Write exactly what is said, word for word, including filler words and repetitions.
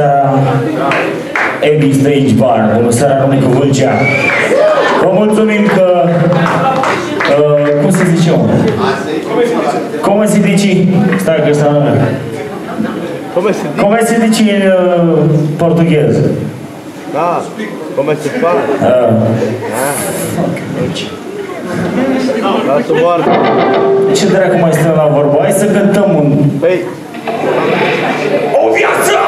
seara, Ebi Stage Bar. Bună seara, Râmnicu Vâlcea. Vă mulțumim că... Uh, cum se zice, om? Cum se dice? Stai că ăsta... Come se dice în uh, portughez? Da, come se fa? Uh. Lasă moartă. Ce dracu mai stăm la vorbă? Hai să cântăm un... Păi... O viață!